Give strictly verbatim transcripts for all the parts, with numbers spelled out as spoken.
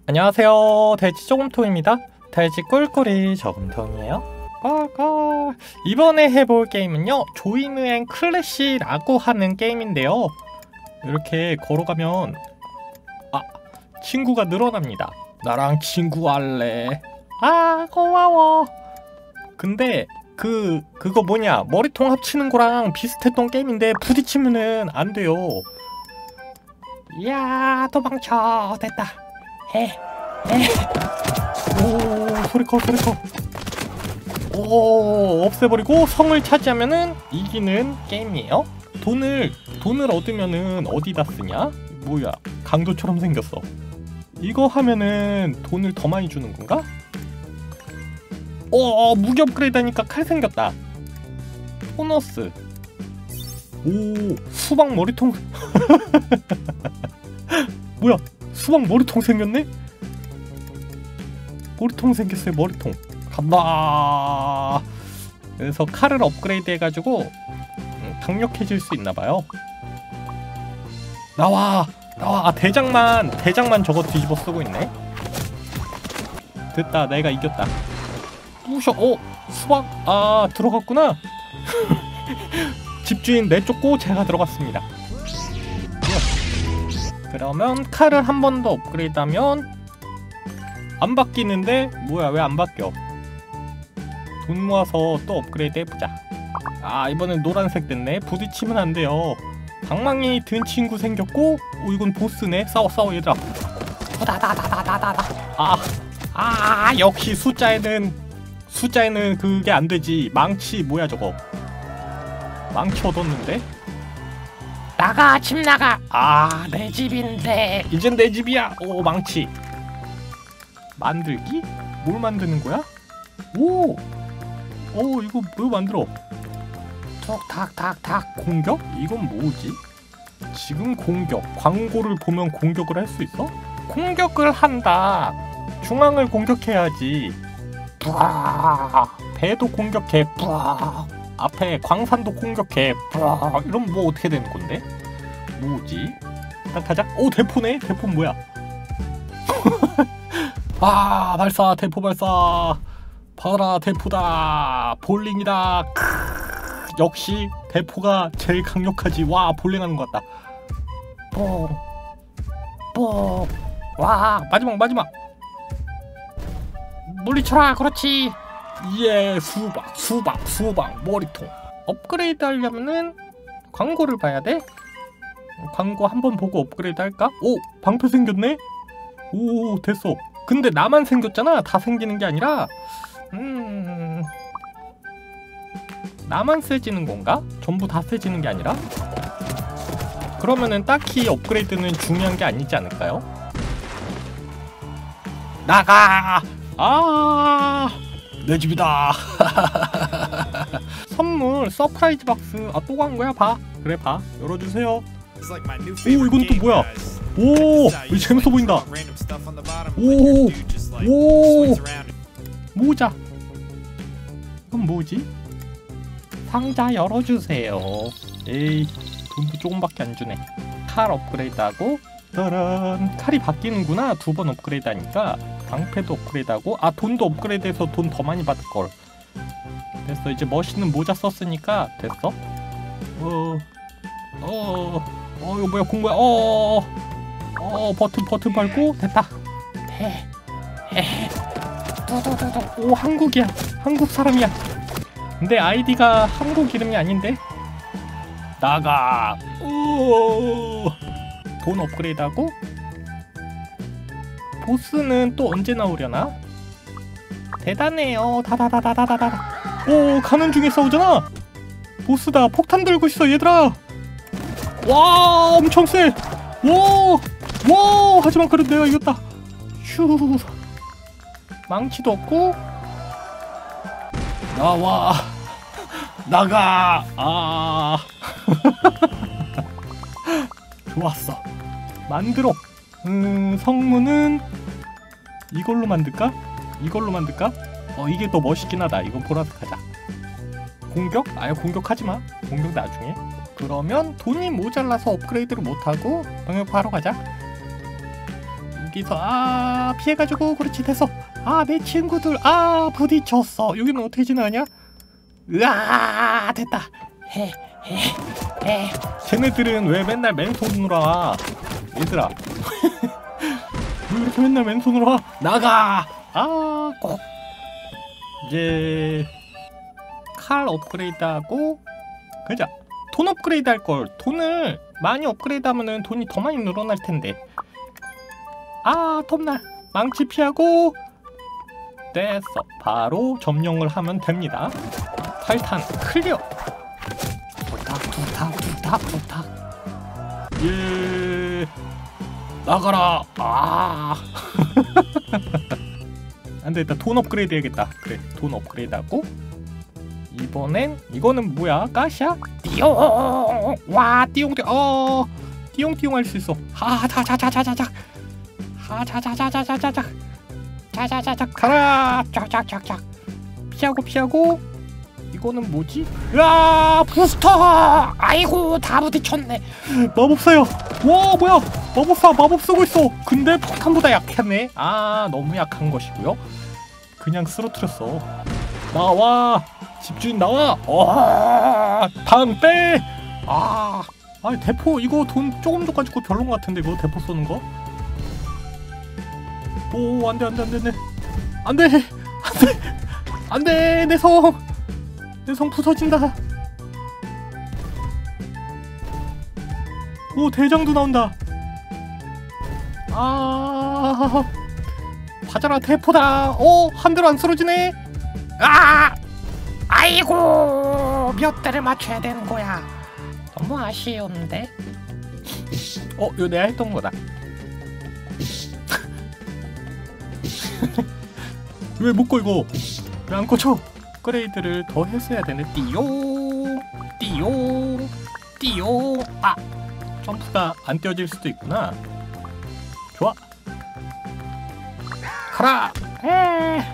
안녕하세요, 돼지 저금통입니다. 돼지 꿀꿀이 저금통이에요. 꿀꿀. 이번에 해볼 게임은요, 조인 앤 클래시라고 하는 게임인데요, 이렇게 걸어가면 아, 친구가 늘어납니다. 나랑 친구할래? 아, 고마워. 근데 그 그거 뭐냐, 머리통 합치는 거랑 비슷했던 게임인데 부딪히면은 안 돼요. 이야, 도망쳐. 됐다. 해, 해. 오, 소리 커, 소리 커. 오, 없애버리고 성을 차지하면은 이기는 게임이에요. 돈을 돈을 얻으면은 어디다 쓰냐? 뭐야, 강도처럼 생겼어. 이거 하면은 돈을 더 많이 주는 건가? 어, 무기 업그레이드 하니까 칼 생겼다. 보너스. 오, 수박 머리통. 뭐야, 수박 머리통 생겼네? 머리통 생겼어요, 머리통. 간다. 그래서 칼을 업그레이드 해가지고 강력해질 수 있나봐요. 나와, 나와. 아, 대장만 대장만 저거 뒤집어 쓰고 있네. 됐다, 내가 이겼다. 부셔. 어, 수박. 아, 들어갔구나. 집주인 내쫓고 제가 들어갔습니다. 그러면 칼을 한 번 더 업그레이드하면 안 바뀌는데, 뭐야, 왜 안 바뀌어? 돈 모아서 또 업그레이드 해보자. 아, 이번엔 노란색 됐네. 부딪히면 안 돼요. 방망이 든 친구 생겼고, 오, 이건 보스네. 싸워 싸워 얘들아. 다다다다다다다. 아, 아, 역시 숫자에는 숫자에는 그게 안 되지. 망치 뭐야 저거? 망치 얻었는데? 나가, 집 나가. 아, 내 집인데. 이젠 내 집이야. 오, 망치. 만들기? 뭘 만드는 거야? 오, 오, 이거 뭐 만들어? 톡탁탁탁. 공격? 이건 뭐지? 지금 공격. 광고를 보면 공격을 할 수 있어? 공격을 한다. 중앙을 공격해야지. 뿌아. 배도 공격해. 뿌아. 앞에 광산도 공격해. 뿌아. 이러면 뭐 어떻게 되는 건데? 뭐지? 딱 가자. 오, 대포네? 대포 뭐야? 아, 발사. 대포 발사. 봐라, 대포다. 볼링이다. 크으, 역시 대포가 제일 강력하지. 와, 볼링하는 것 같다. 뽕, 뽕. 와, 마지막 마지막. 물리쳐라. 그렇지. 예, 수박 수박 수박 머리통. 업그레이드 하려면은 광고를 봐야 돼. 광고 한번 보고 업그레이드 할까? 오, 방패 생겼네? 오, 됐어. 근데 나만 생겼잖아. 다 생기는 게 아니라, 음... 나만 세지는 건가? 전부 다 세지는 게 아니라? 그러면은 딱히 업그레이드는 중요한 게 아니지 않을까요? 나가! 아, 내 집이다. 선물 서프라이즈 박스. 아, 또 간 거야? 봐. 그래, 봐. 열어주세요. 오, 이건 또 뭐야? 오, 이거 재밌어 보인다. 오, 오, 모자. 이건 뭐지? 상자 열어주세요. 에이, 돈도 조금밖에 안 주네. 칼 업그레이드하고, 따란. 칼이 바뀌는구나. 두 번 업그레이드 하니까. 방패도 업그레이드하고, 아, 돈도 업그레이드해서 돈 더 많이 받을걸. 됐어. 이제 멋있는 모자 썼으니까 됐어. 어, 어, 어, 이거 뭐야, 공부야. 어, 어, 버튼 버튼 밟고 됐다. 해, 해, 두두두두. 오, 한국이야. 한국 사람이야. 근데 아이디가 한국 이름이 아닌데. 나가. 오, 돈 업그레이드하고. 보스는 또 언제 나오려나? 대단해요. 다다다다다다다. 오, 가는 중에 싸우잖아. 보스다. 폭탄 들고 있어 얘들아. 와, 엄청 세. 와, 와. 하지만 그래도 내가 이겼다. 휴. 망치도 없고. 나와. 나가. 아. 좋았어. 만들어. 음, 성문은 이걸로 만들까? 이걸로 만들까? 어, 이게 더 멋있긴 하다. 이건 보라색 하자. 공격? 아유, 공격하지마. 공격 나중에. 그러면 돈이 모자라서 업그레이드를 못하고 병역파하러 가자. 여기서 아 피해가지고 그렇지 됐어. 아 내 친구들 아 부딪혔어. 여기는 어떻게 지나가냐? 으아 됐다. 헤헤헤 쟤네들은 왜 맨날 맨손으로 와? 얘들아 왜 이렇게 맨날 맨손으로 와? 나가! 아 꼭 이제 칼 업그레이드하고 그자 돈 업그레이드 할걸. 돈을 많이 업그레이드 하면은 돈이 더 많이 늘어날 텐데. 아 톱날 망치 피하고 됐어. 바로 점령을 하면 됩니다. 탈탄 클리어. 부탁 부탁 부탁 부탁. 예 나가라. 아 안되겠다. 돈 업그레이드 해야겠다. 그래 돈 업그레이드 하고 이번엔 이거는 뭐야? 가시야? 띠용! 와 띠용띠용 어 띠용띠용 할 수 있어. 하자자자자자자 하자자자자자자자 자자자자 가라. 쫙쫙쫙쫙 피하고 피하고. 이거는 뭐지? 으아 부스터! 아이고 다 부딪혔네. 마법사야. 와 뭐야 마법사 마법 쓰고 있어. 근데 폭탄보다 약하네. 아 너무 약한 것이고요. 그냥 쓰러뜨렸어. 나와 집주인 나와. 와 방 빼. 아 아니 대포 이거 돈 조금 더 가지고 별론 것 같은데 이거 대포 쏘는 거. 오 안돼 안돼 안돼 안돼 안돼 안돼 내 성 내 성 부서진다. 오 대장도 나온다. 아 받아라 대포다. 오 한 대로 안 쓰러지네. 아 아이고 몇 대를 맞춰야 되는 거야. 너무 아쉬운데. 어 이거 내가 했던 거다. 왜 못 꺼 이거? 왜 안 꺼져? 업그레이드를 더 했어야 되네. 띠용 띠용 띠용. 아 점프가 안 띄워질 수도 있구나. 좋아 가라. 에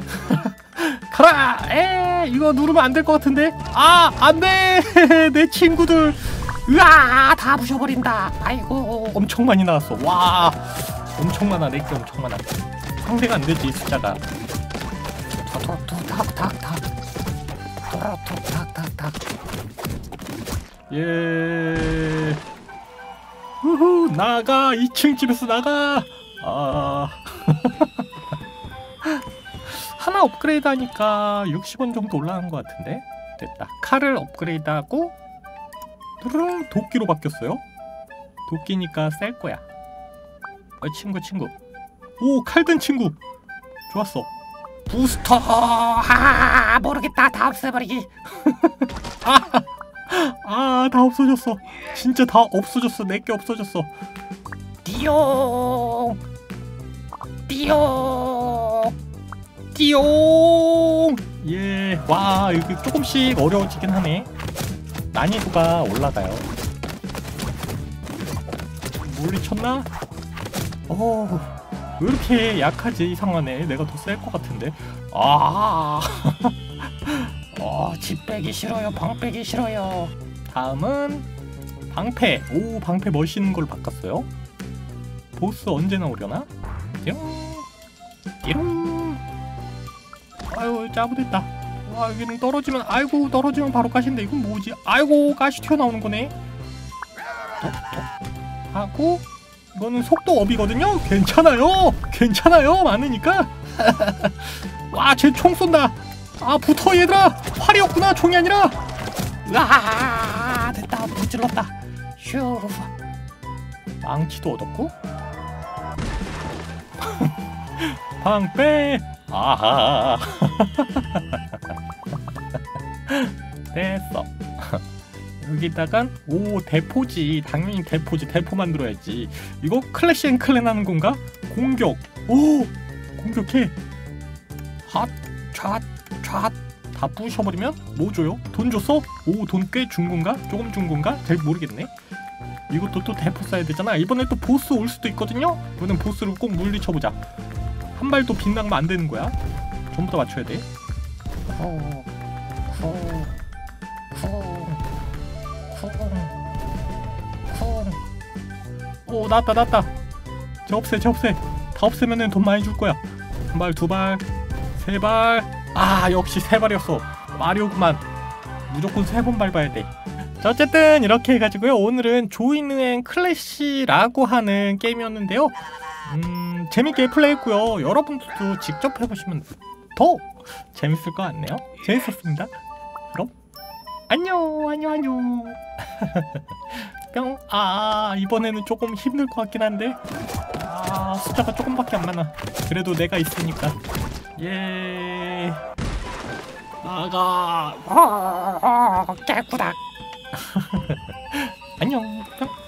가라. 에 이거 누르면 안 될 것 같은데. 아 안돼 내 친구들. 으아 다 부셔버린다. 아이고 엄청 많이 나왔어. 와 엄청 많아. 내게 엄청 많아. 상대가 안 되지 숫자가. 탁탁탁탁 탁탁탁탁. 예. 우후 나가. 이 층 집에서 나가. 아 하나 업그레이드 하니까 육십 원 정도 올라간 것 같은데. 됐다. 칼을 업그레이드 하고 뚜루룽 도끼로 바뀌었어요. 도끼니까 셀 거야. 어 친구 친구. 오 칼든 친구. 좋았어. 부스터. 아 모르겠다. 다 없애버리기. 아 다 없어졌어. 진짜 다 없어졌어. 내게 없어졌어. 띠용 띠용 띠용. 예. 와 여기 조금씩 어려워지긴 하네. 난이도가 올라가요. 물리쳤나? 어. 왜 이렇게 약하지? 이상하네. 내가 더 셀 것 같은데. 아, 어, 집 빼기 싫어요. 방 빼기 싫어요. 다음은 방패. 오, 방패 멋있는 걸로 바꿨어요. 보스 언제 나오려나? 띠용, 띠용. 아유, 짜부됐다. 와, 여기는 떨어지면, 아이고, 떨어지면 바로 가시인데 이건 뭐지? 아이고, 가시 튀어나오는 거네. 톡, 톡. 하고. 이거는 속도 업이거든요? 괜찮아요! 괜찮아요! 많으니까! 와, 쟤 총 쏜다! 아, 붙어, 얘들아! 활이었구나, 총이 아니라! 으아! 됐다, 무찔렀다. 휴. 망치도 얻었고. 방패! 아하! 됐어. 여기다간 오 대포지. 당연히 대포지. 대포 만들어야지. 이거 클래시 앤 클랜 하는 건가? 공격. 오 공격해. 핫 촤 촤 다 부셔버리면 뭐 줘요? 돈 줬어? 오 돈 꽤 준 건가? 조금 준 건가? 잘 모르겠네. 이것도 또 대포 쏴야 되잖아. 이번에 또 보스 올 수도 있거든요. 이번엔 보스를 꼭 물리쳐보자. 한 발도 빗나가면 안 되는 거야. 전부 다 맞춰야 돼. 어, 어, 어. 쿵. 쿵. 오 나왔다 나왔다. 저 없애 저 없애. 다 없애면은 돈 많이 줄 거야. 한 발, 두 발, 세 발. 아 역시 세 발이었어. 마리오구만. 무조건 세 번 밟아야 돼. 자, 어쨌든 이렇게 해가지고요. 오늘은 조이는 클래시라고 하는 게임이었는데요. 음 재밌게 플레이했고요. 여러분들도 직접 해보시면 더 재밌을 것 같네요. 재밌었습니다. 그럼 안녕 안녕 안녕. 뿅. 아 이번에는 조금 힘들 것 같긴 한데 아 숫자가 조금밖에 안 많아. 그래도 내가 있으니까. 예. 나가. 깨꾸닥. 안녕. 뿅.